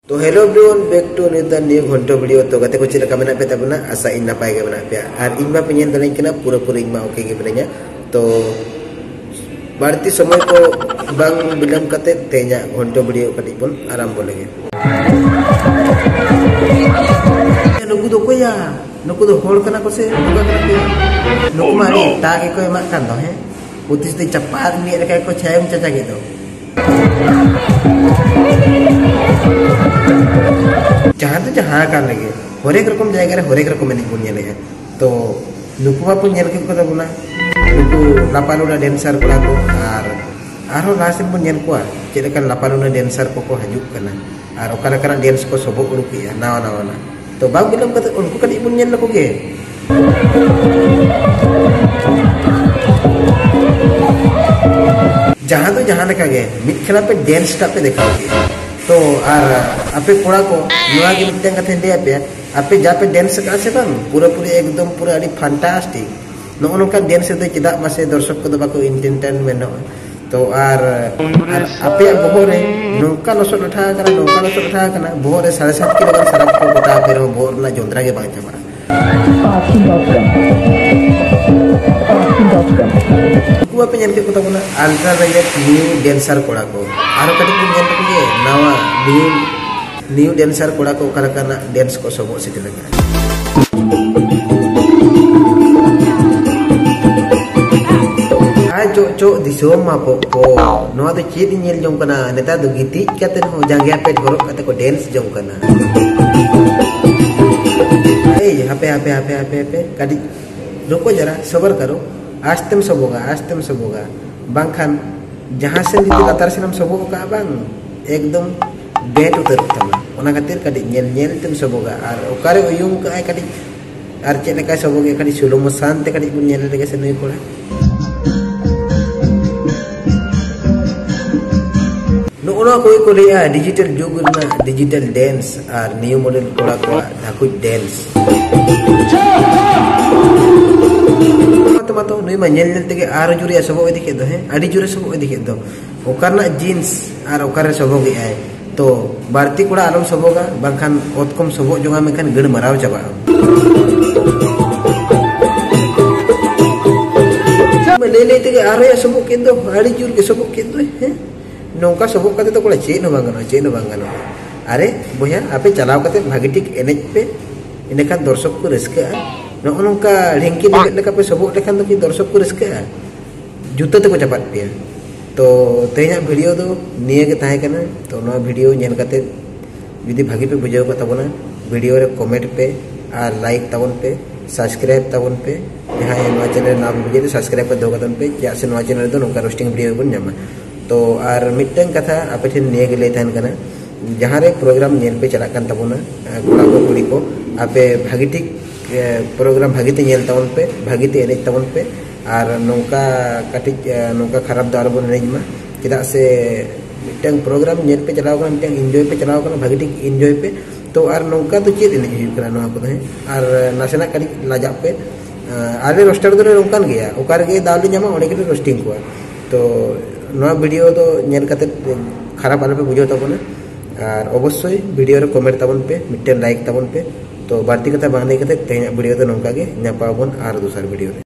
तो hello everyone back to another new घंटो video. तो गाते को चेलका मेना पे तबना आशा इन नपाय गे मेना पे और इन मा पे ñel दानी कना पूरा इन मा ओके गे बने냐। तो बाड़ती समय को बांग बिलम कते ते냐 घंटो वीडियो कटी बन आरंभ लेगे। नुकु दो कोया नुकु दो होल कना को से नुकु कना पे नुकु मारी तागे को एमा कान दो है उतिस ते चपार नि रका को छायम चाचा गे दो जहाँ तो जहाँ का लगे हरेक रकम जगह हरेक रकम बन है। तो नुकुआ को बना नुकु लापालुना डेंसर कोड़ा को और लास्ट बन चेक लापालुना डेंसर को हजुक कना और ओकारा डेंस को सबक उड़ुकिया नावा नावा ना। तो बाग बिलम कते उनको कटी बन ñel को गे जहाँ तो जहाँ लगा गे मिड खेला पे डेंस टा पे देखा तो और आपे कोड़ा को नुआ के मिटन कथे ले आपे जा पे डांस का से बांग पूरा पूरी एकदम पूरा अड़ी फैंटास्टिक नो नोका डांस दे चिदा मासे दर्शक को बाको एंटरटेनमेंट हो। तो और आपे बोहरे नोका नसो उठा करा नोका नसो उठा कना बोहरे 7.5 किलो का सरप को गोटा पे रो बोर ना जोंद्रा के बांग चमा कुआ पे ñel के को तबना अल्ट्रा वायलेट न्यू डांसर कोड़ा को आरो कटी को ñel को ये नवा न्यू डांसर कोड़ा को कलाकारना डांस को सबो सिटी लगा आ जो दिसोम मा को नवा तो चेत ñel जम कना नेता दो गीति कते हो जांगिया पे घरो कते को डांस जम कना ए हापे कटी रुको जरा सबर करो आस्तेम सबोगा बांखान जहाँ से लातार से सबो का बांग एकदम बेट उतर तमा ओना खातिर कटी ñel तेम सबोगा और ओकारे उयुम का कटी और चेक लेका सबोगे कटी सुलम शांत कटी बुन ñel लेके से नहीं पड़ा नो ओना कोई को लिया डिजिटल जुग ना डिजिटल डांस और न्यू मॉडल कोड़ा को धाकु डांस तो नुई मा ñel तेगे आर जुरे सबो इदि के दो है अडी जुरे सबो इदि के दो ओकारना जीन्स और ओकार सबो गे आय। तो बारती कोड़ा आलम सबोगा बांखान ओतकम सबो जोगा मेखान गण मराव चाबा ले तेगे आर या सबो के दो अडी जुर के सबो के दो है नौका सबो कते तो कोड़ा चेन बांगनो अरे बोया आपे चलाव कते भागी ठीक एनेज पे इनेखान दर्शक को रस्का नौका ढेंकी लेका पे सबो लेखान तो दर्शक को रस्का जुता ते को चपात पे। तो तेना वीडियो दो निये के ताहे कना। तो नवा वीडियो ñel कते जुदी भागी पे बुझाव का तबना वीडियो रे कमेंट पे और लाइक तबन पे सब्सक्राइब तबन पे जहां नवा चैनल नाम बुझे सब्सक्राइब कर दो कतन पे क्या से नवा चैनल दो नौका रोस्टिंग वीडियो बन जामा। तो और मिटन कथा आपे ठेन निये के ले थान कना जहां रे प्रोग्राम ñel पे चला कन तबना कोड़ा को कुड़ी को आपे भागी ठीक प्रोग्राम भागीते ñel तबन पे भागीते एनेज तबन पे और नौका कटिज नौका खराब दार बन एनेज मा चेदा से मिटन प्रोग्राम ñel पे चलाव कना मिटन एंजॉय पे चलाव कना भागी ठीक एंजॉय पे। तो और नौका तो चेद एनेज हुई कना नवा को है और नासेना कटिज लाजा पे आले रोस्टर दो नौकान गया ओकार गे दावली ᱧामा ओने के रोस्टिंग को। तो नवा वीडियो तो ñel कते खराब आले पे बुझो तबना और अवश्य वीडियो रे कमेंट तबन पे मिटन लाइक तबन पे। तो बारती कथा बांधे कते वीडियो तो नौका गे ᱧापा बन और दूसरा वीडियो।